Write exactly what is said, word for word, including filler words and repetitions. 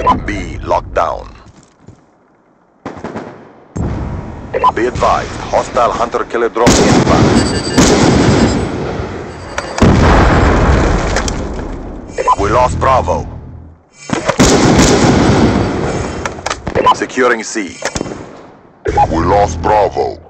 B locked down. Be advised, hostile hunter-killer drone inbound. We lost Bravo. Securing C. We lost Bravo.